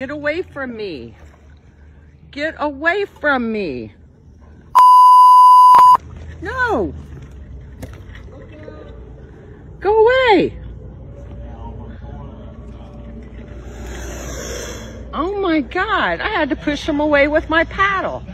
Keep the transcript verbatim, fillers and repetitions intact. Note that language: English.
Get away from me. Get away from me. No. Go away. Oh my God, I had to push him away with my paddle.